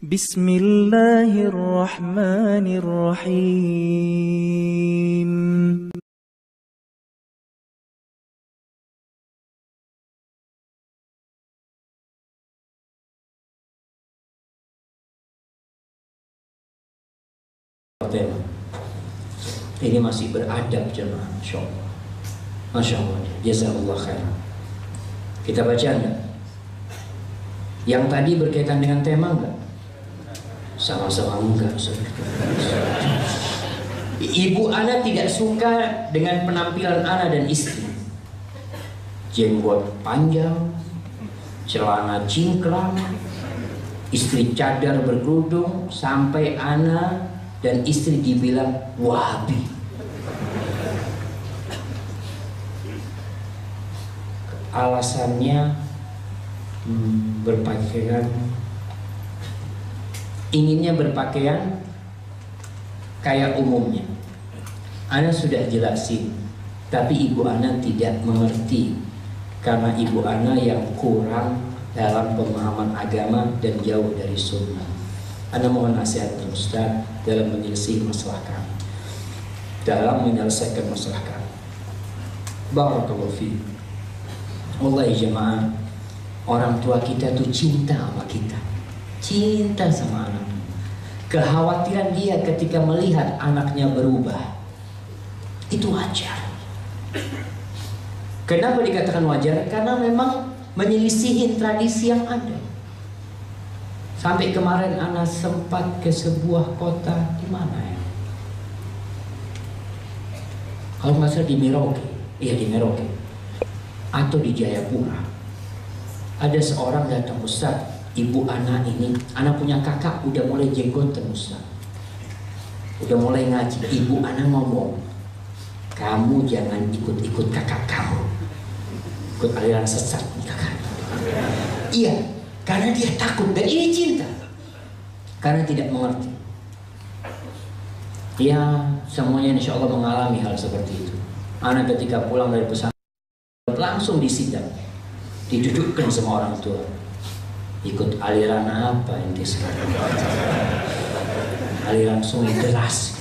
Bismillahirrahmanirrahim. Ini masih beradab jemaah, Masya Allah. Masya Allah, jazakallah khair. Kita baca enggak? Yang tadi berkaitan dengan tema enggak? Sama-sama enggak. Ibu ana tidak suka dengan penampilan ana dan istri. Jenggot panjang, celana cingkrang, istri cadar berkerudung, sampai ana dan istri dibilang Wahabi. Alasannya berpakaian, inginnya berpakaian kayak umumnya. Ana sudah jelasin, tapi ibu ana tidak mengerti karena ibu ana yang kurang dalam pemahaman agama dan jauh dari sunnah. Ana mohon nasihat Ustaz dalam menyelesaikan masalah kami, dalam menyelesaikan masalah kami. Barakallahu fiik. Wallahi jemaah, orang tua kita tuh cinta sama kita, cinta sama anak. Kekhawatiran dia ketika melihat anaknya berubah itu wajar. Kenapa dikatakan wajar? Karena memang menyelisihin tradisi yang ada. Sampai kemarin anak sempat ke sebuah kota, di mana ya? Kalau nggak salah di Merauke, iya di Merauke, atau di Jayapura. Ada seorang datang, Ustaz, ibu anak ini, anak punya kakak udah mulai jenggotan Ustaz, udah mulai ngaji. Ibu anak ngomong, kamu jangan ikut-ikut kakak kamu, ikut aliran sesat nih kakak. Iya, karena dia takut, dan ini cinta, karena tidak mengerti. Ya, semuanya insya Allah mengalami hal seperti itu. Anak ketika pulang dari pesantren langsung disidang, didudukkan sama orang tua. Ikut aliran apa yang sekarang? Aliran sungai deras.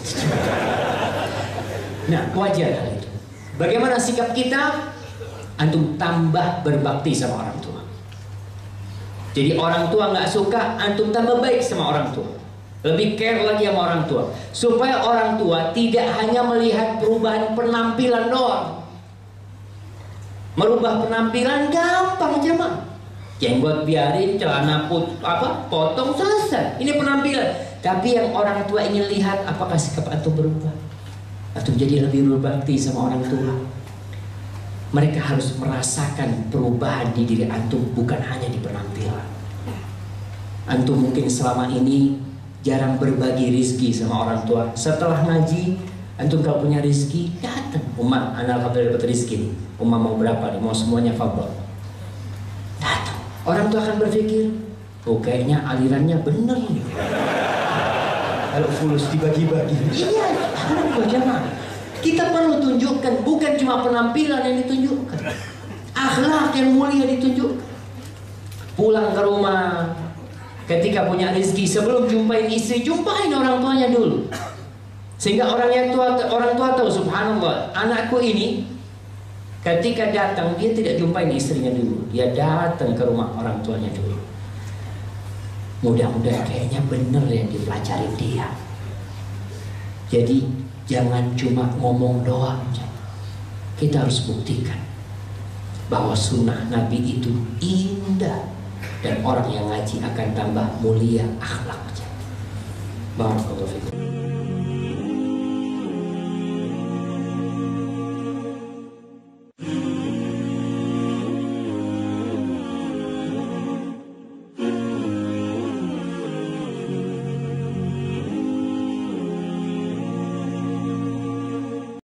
Nah, wajar hal itu. Bagaimana sikap kita? Antum tambah berbakti sama orang tua. Jadi orang tua nggak suka, antum tambah baik sama orang tua. Lebih care lagi sama orang tua, supaya orang tua tidak hanya melihat perubahan penampilan doang. Merubah penampilan gampang aja mah. Jenggot biarin, celana potong, selesai. Ini penampilan. Tapi yang orang tua ingin lihat, apakah sikap antum berubah? Antum jadi lebih berbakti sama orang tua. Mereka harus merasakan perubahan di diri antum, bukan hanya di penampilan. Antum mungkin selama ini jarang berbagi rizki sama orang tua. Setelah ngaji, antum kalau punya rizki, datang. Umar, anak alhamdulillah dapat rizki nih. Umar mau berapa nih? Mau semuanya fadhol. Datang. Orang tua akan berpikir, oh kayaknya alirannya bener nih. Kalau fulus dibagi-bagi. Iya, jamaah. Kita perlu tunjukkan, bukan cuma penampilan yang ditunjukkan, akhlak yang mulia ditunjukkan. Pulang ke rumah, ketika punya rezeki, sebelum jumpain istri, jumpain orang tuanya dulu. Sehingga orang tua tahu, subhanallah, anakku ini ketika datang dia tidak jumpain istrinya dulu, dia datang ke rumah orang tuanya dulu. Mudah-mudahan kayaknya bener yang dipelajari dia. Jadi jangan cuma ngomong doang, kita harus buktikan bahwa sunnah Nabi itu indah, dan orang yang ngaji akan tambah mulia akhlaknya. Barakallahu fikum.